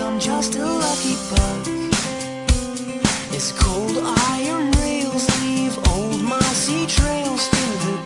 I'm just a lucky bug. This cold iron rails leave old mossy trails through the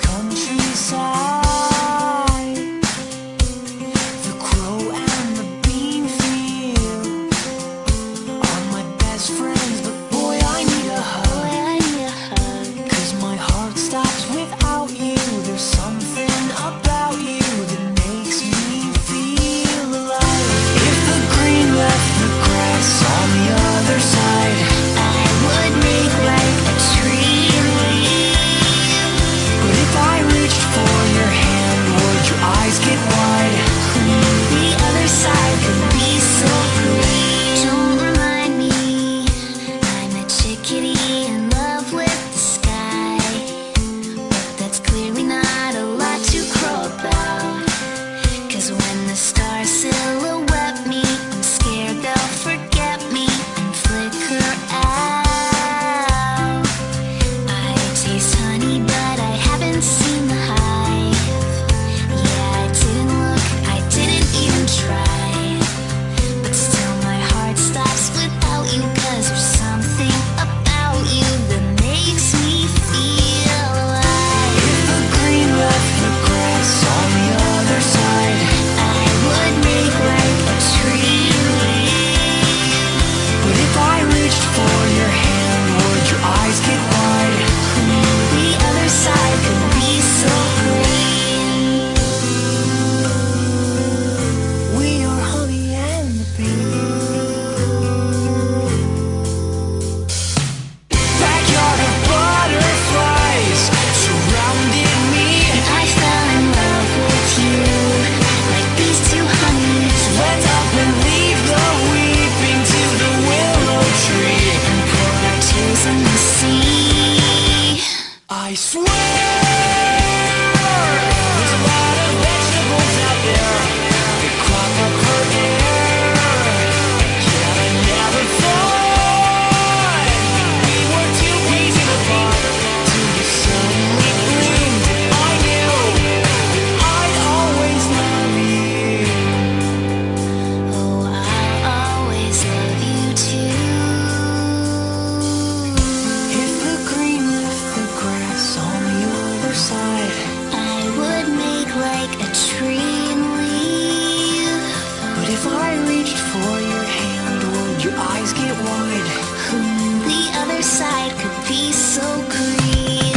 countryside. The crow and the bean field are my best friends, but boy, I need a hug. Cause my heart stops without you. There's something about you that makes me feel alive. If the green left the grass on the other side, I would make like a tree and leave. But if I reached for your hand, would your eyes get wide? The other side could be so green. Don't remind me, I'm a chickadee in love with the sky. But that's clearly not a lot to crow about. Cause when the stars silhouette me, I'm scared they'll forget me and flicker out. I taste honey, but I haven't seen the hive. Yeah, I didn't look, I didn't even try. But still my heart stops without you. Cause there's something about you that makes me feel alive. If the green left the grass on the other side, I would make like a tree and leave. But if I reached for your hand, would your eyes get wide? The other side could be so green. We are honey and the bee. Backyard of butterflies surrounded me. I fell in love with you, like bees to honey. So let's up and leave the weeping to the willow tree and pour our tears in the sea. I swear, there's a lot of vegetables out there that crop up her hair. Yet I never thought we were two peas in a pod till you suddenly bloomed. I knew I'd always love you. Oh, I'll always love you too. If the green left the grass on the other side, I would make like a tree and leave. But if I reached for your hand, would your eyes get wide? The other side could be so green.